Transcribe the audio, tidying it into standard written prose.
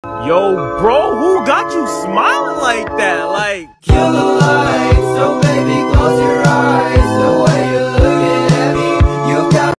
Yo, bro, who got you smiling like that? Like,